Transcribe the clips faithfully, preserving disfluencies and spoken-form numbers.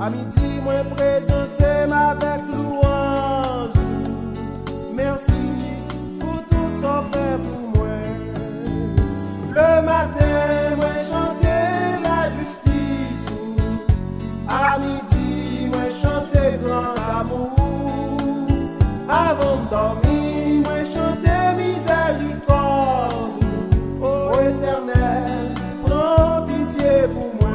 À midi, moi présenté avec louange. Merci pour tout ça fait pour moi. Le matin, moi chanter la justice. À midi, moi chanter grand amour. Avant de dormir, moi chanter miséricorde. Ô Éternel, prends pitié pour moi.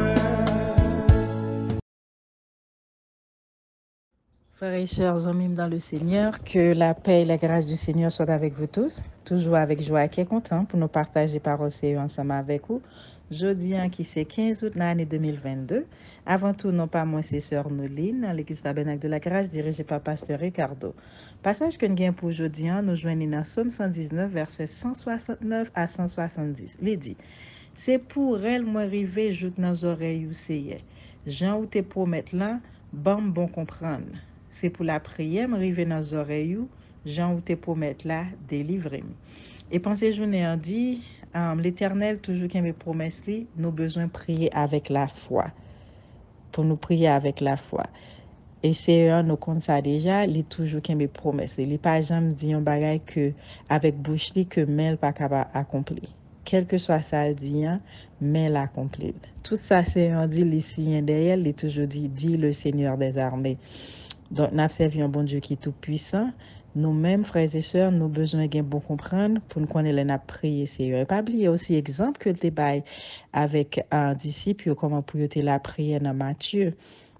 Frères et sœurs, amis dans le Seigneur, que la paix et la grâce du Seigneur soient avec vous tous. Toujours avec joie et content pour nous partager parole Seigneur ensemble avec vous. Jeudi, hein, qui c'est quinze août l'année deux mille vingt-deux. Avant tout, non pas moi, c'est sœur Noline, dans l'église tabernacle de la grâce dirigée par pasteur Ricardo. Passage que nous avons pour aujourd'hui, hein, nous joignons dans Somme cent dix-neuf, versets cent soixante-neuf à cent soixante-dix. Il dit, c'est pour elle, moi, rivé, joute dans les oreilles ou c'est Jean ou te promettre là, bon, bon comprendre. C'est pour la prière, m'arriver dans les oreilles, Jean ou te promettre là, délivrer. Et pensez journée en dit, um, l'Éternel toujours qui me promesse li, nous besoin prier avec la foi. Pour nous prier avec la foi. Et c'est un nous compte ça déjà, il toujours qui me promesse. Il pas jamais dit un bagage que avec bouche li que mais pas capable accomplir. Quel que soit ça le dit, mais l'accomplir. Tout ça c'est un dit ici derrière, il toujours dit dit le Seigneur des armées. Donc, nous servi un bon Dieu qui est tout puissant. Nous-mêmes, frères et sœurs, nous avons besoin de bon comprendre pour nous connaître la prière. Et pas oublier aussi exemple que le débat avec un disciple, comment pour la prière dans Matthieu.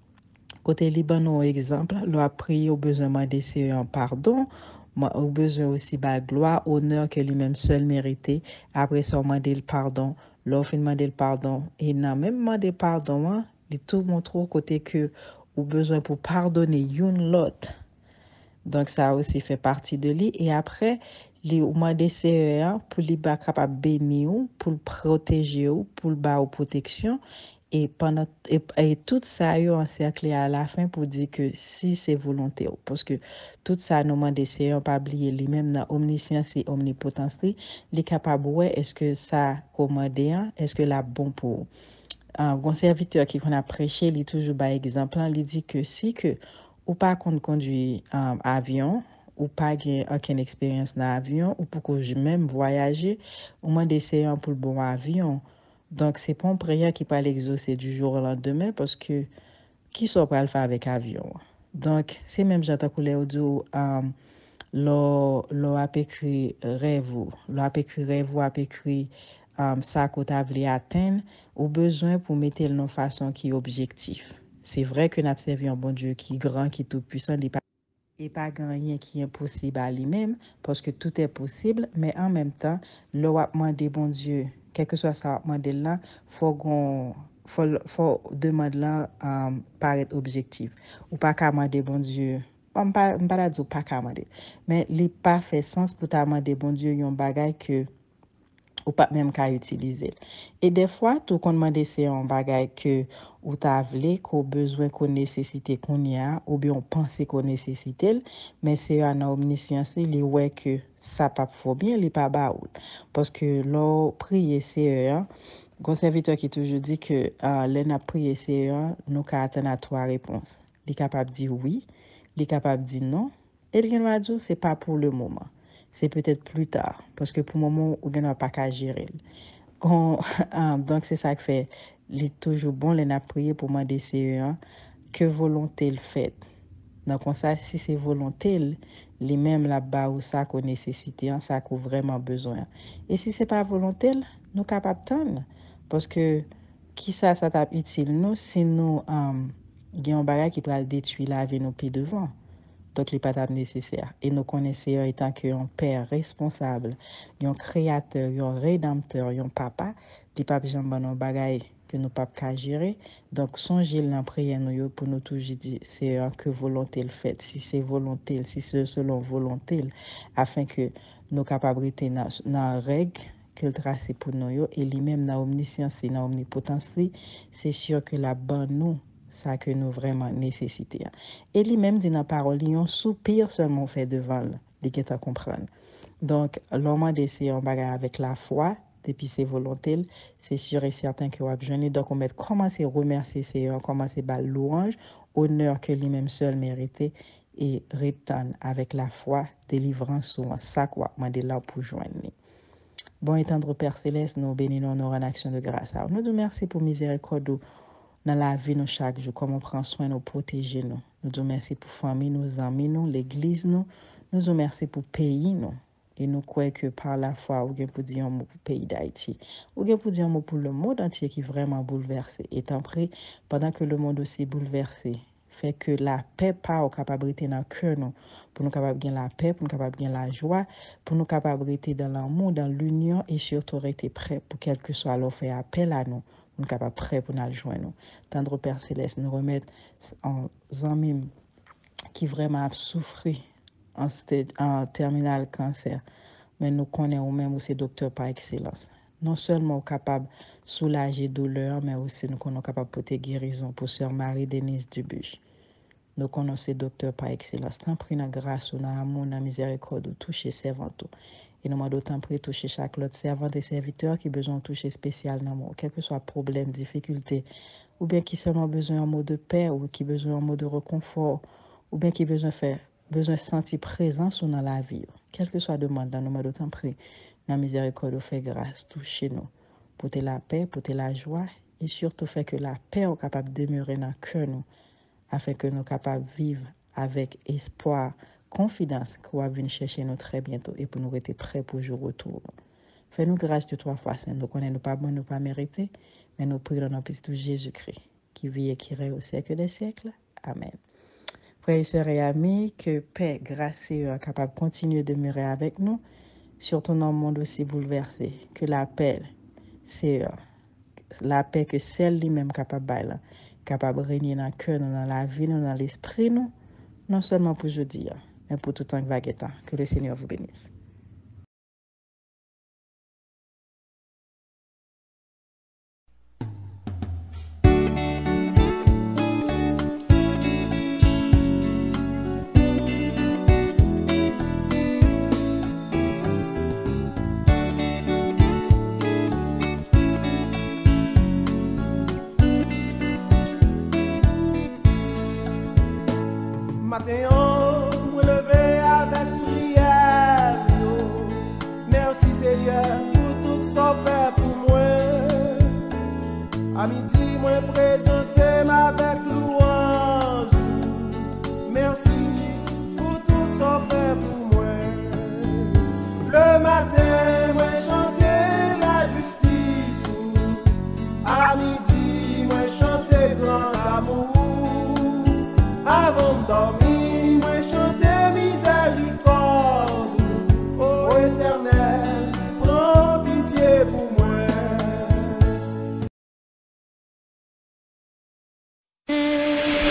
Côté Liban, exemple, l'on a prié au besoin de un pardon, au besoin aussi de gloire, honneur que lui-même seul mérité. Après ça, on demandé le pardon, l'on fait demander le pardon. Et n'a même demandé le pardon, il tout montre au côté que ou besoin pour pardonner une l'autre. Donc ça aussi fait partie de lui. Et après, il a demandé pour lui être capable de bénir, pour le protéger, pour le bas protection. Et, pendant, et, et tout ça est encerclé à la fin pour dire que si c'est volonté. Parce que tout ça nous demande d'essayer, pas oublier lui-même dans omniscience et omnipotence. Il est capable, ouais, est-ce que ça commandé, est-ce que la bon pour un bon serviteur qui qu'on a prêché, il est toujours par exemple, il dit que si que ou pas qu'on conduit un um, avion, ou pas gain aucune expérience dans l'avion, ou pour que je même voyager, au moins d'essayer pour le bon avion. Donc, c'est pas une prière qui peut l'exaucer du jour au lendemain parce que qui soit pas le faire avec avion. Donc, c'est même j'entends que les audio um, l'on l'on a écrit rêve, l'on a écrit rêve, a écrit um, ça qu'on t'a voulu atteindre, ou besoin pour mettre le façon qui est objectif. C'est vrai que nous avons servi un bon Dieu qui est grand, qui est tout puissant, il et pas rien qui est impossible à lui-même, parce que tout est possible, mais en même temps, le a demandé bon Dieu, quel que soit ça demandé là, faut qu'on faut faut demander là um, paraître objectif. Ou pas qu'à demander bon Dieu. On pas pas dire pas qu'à demander, mais il pas fait sens pour ta demander bon Dieu un bagage que ou pas même qu'à utiliser. Et des fois, tout qu'on demande c'est un bagage que ou t'as voulu, qu'on besoin qu'on nécessite qu'on y a, ou bien on pense qu'on nécessite, mais c'est un omniscience, il ouais que ça pas faut bien, il pas baoul. Parce que l'on prier c'est un conservateur qui toujours dit que euh, l'on a prié c'est un, nous qu'à attendre à trois réponses. Il est capable de dire oui, il est capable de dire non, et il va dire c'est pas pour le moment. C'est peut-être plus tard, parce que pour le moment, on n'a pas qu'à gérer. Donc, c'est ça qui fait, il est toujours bon, les n'a prié pour demander c'est un, que volonté le fait. Donc, on sait si c'est volonté, les mêmes là-bas ou ça qu'on nécessite, ça qu'on vraiment besoin. Et si c'est pas volonté, nous sommes capables de parce que qui ça, ça t'a utile nous, si nous, um, il y a un bagage qui peut détruire la vie nos pieds devant. Donc, les pas nécessaires. Et nous connaissons étant qu'un père responsable, un créateur, un rédempteur, un papa, les papes jambes un bagay que nous pas qu'à gérer. Donc, songez la prière nous pour nous toujours dire c'est que volonté le fait. Si c'est volonté, si c'est selon volonté, afin que nous capables de dans dans règle que le tracé pour nous et lui-même dans omniscience et dans omnipotence, c'est sûr que la bonne nous ça que nous vraiment nécessité. Et lui-même dit dans la parole, il y a un soupir seulement fait devant lui, qui est à comprendre. Donc, l'homme a décidé un bagage avec la foi, depuis ses volontés, c'est sûr et certain que vous avez besoin. Donc, on va commencer à remercier Seigneur, commencer à louange, honneur que lui-même seul méritait, et retenir avec la foi, délivrance ou ça quoi, demander là pour joindre. Bon et tendre Père Céleste, nous bénissons nos en action de grâce. Alors, nous te remercions pour miséricorde dans la vie nous chaque jour, comment on prend soin de nous, protéger nous. Nous te remercions pour famille, nous amis, nous, l'église, nous. Nous te remercions pour pays, nous. Et nous croyons que par la foi, ou bien pour dire un mot pour le pays d'Haïti, ou bien pour dire un mot pour le monde entier qui est vraiment bouleversé. Et tant pis, pendant que le monde aussi est bouleversé, fait que la paix pas aux capacités dans le cœur, nous, pour nous capables de la paix, pour nous capables de la joie, pour nous capables de dans l'amour, dans l'union, et surtout rester prêts pour quel que soit l'offre et appel à nous. Nous sommes capables prêts pour nous joindre. Tendre Père Céleste, nous remettre en amis qui vraiment a souffert en, en terminal cancer, mais nous connaissons même aussi docteur par excellence. Non seulement capables de soulager douleur, mais aussi nous sommes capables de porter guérison pour Sœur Marie-Denise Dubuche. Nous connaissons docteur par excellence. Tant pris dans grâce, dans amour, dans miséricorde, toucher servant. Et nous demandons tant pris toucher chaque autre servant et serviteur qui a besoin de toucher spécial dans moi, quel que soit problème, difficulté, ou bien qui seulement besoin d'un mot de paix, ou qui besoin d'un mot de réconfort, ou bien qui besoin faire besoin de sentir présence dans la vie. Quel que soit demande, nous demandons tant pris dans miséricorde, fait grâce, toucher nous, pour la paix, pour la joie, et surtout faire que la paix soit capable de demeurer dans le cœur nous, afin que nous soyons capables de vivre avec espoir, confiance qu'on va venir chercher nous très bientôt et pour nous être prêts pour le jour retour. Fais-nous grâce de trois fois saint. Nous connaissons pas bon, nous pas mérité, mais nous prions dans notre Fils Jésus-Christ, qui vit et qui règne au siècle des siècles. Amen. Frères et sœurs et amis, que paix, grâce et est capable de continuer de demeurer avec nous, surtout dans un monde aussi bouleversé, que la paix, c'est la paix que celle lui-même capable de capable de régner dans le cœur, dans la vie, dans l'esprit, nous, non seulement pour aujourd'hui, mais pour tout temps que va guetter. Que le Seigneur vous bénisse. Matin, on me lever avec prière. Yo. Merci Seigneur pour tout ça fait pour moi. À midi, moi présenter avec louange. Merci pour tout ça fait pour moi. Le matin, moi chanter la justice. À midi, moi chanter grand amour. Avant de dormir, moi chanter miséricorde. Ô Éternel, prends pitié pour moi.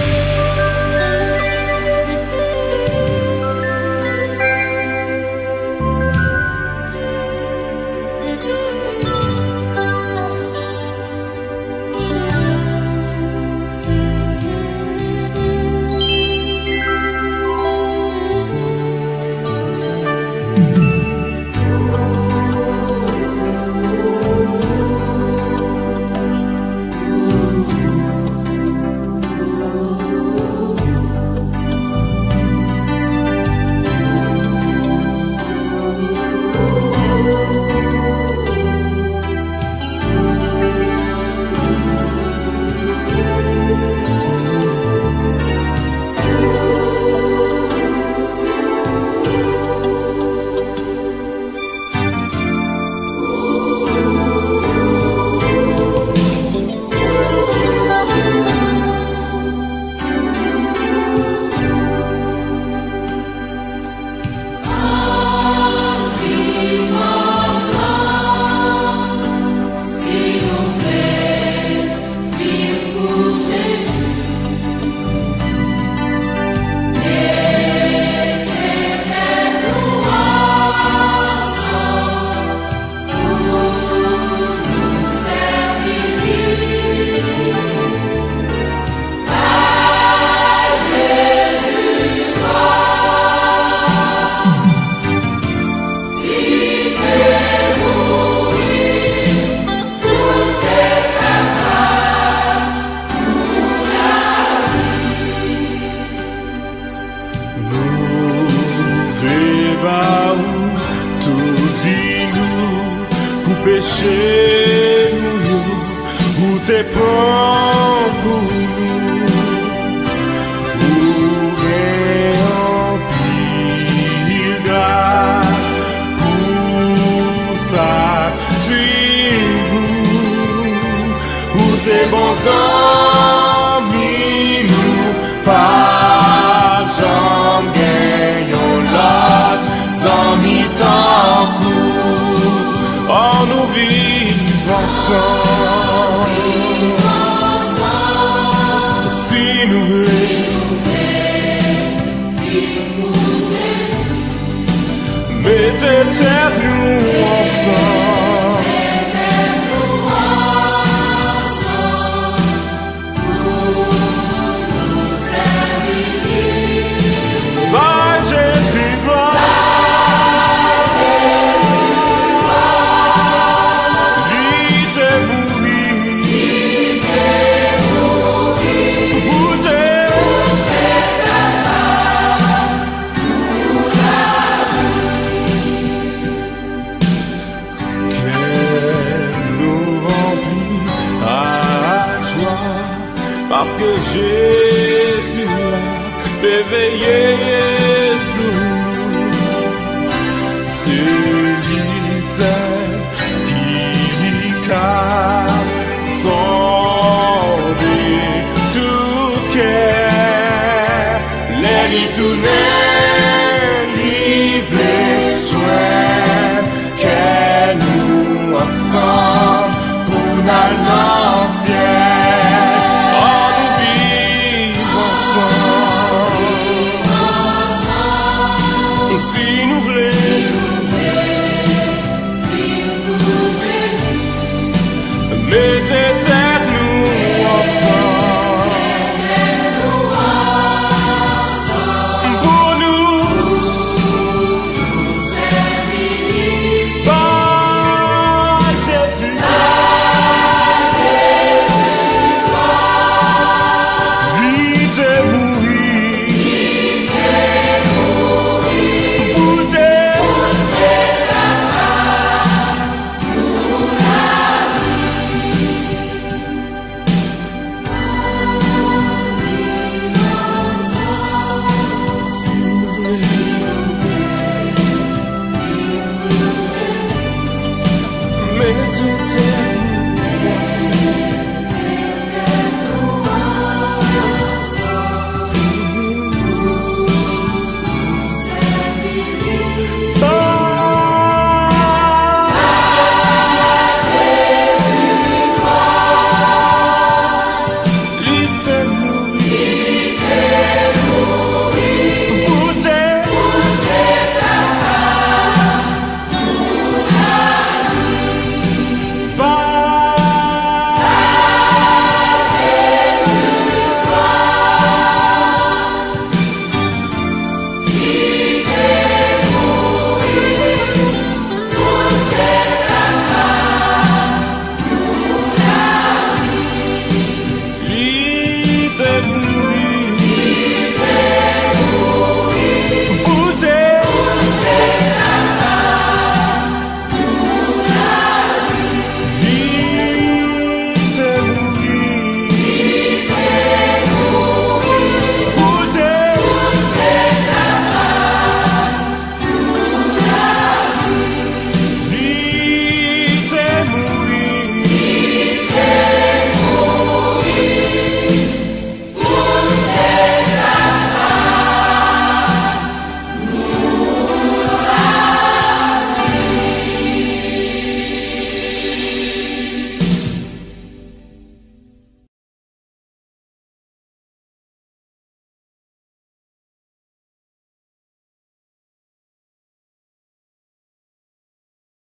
péché nous, ou tes prends pour nous, ou réemplir grâce, pour ça, suis-vous, ou tes bons amis nous, pas jamais gagnons l'autre, amis tant pour, oh nous vivons ensemble, si nous voulons, mettez-nous ensemble, va Jésus, va, lui t'es mourir, vous t'es, qu'elle nous remplit à joie, parce que Jésus a éveillé Jésus, celui seul qui calme son tout cœur, les ritournés, livres chouettes, qu'elle nous ensemble pour l'ancien. Oh, nous vivons ensemble, si nous voulons, mettez-nous ensemble, pour nous, par Jésus, lui t'es mourir, pour t'es, mettez